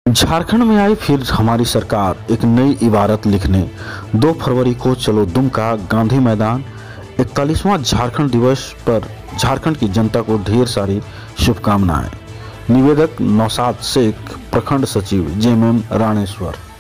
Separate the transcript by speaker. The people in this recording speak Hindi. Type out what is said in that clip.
Speaker 1: झारखंड में आई फिर हमारी सरकार एक नई इबारत लिखने। 2 फरवरी को चलो दुमका गांधी मैदान। 41वां झारखंड दिवस पर झारखंड की जनता को ढेर सारी शुभकामनाएं। निवेदक नौशाद शेख, प्रखंड सचिव, जेएमएम राणेश्वर।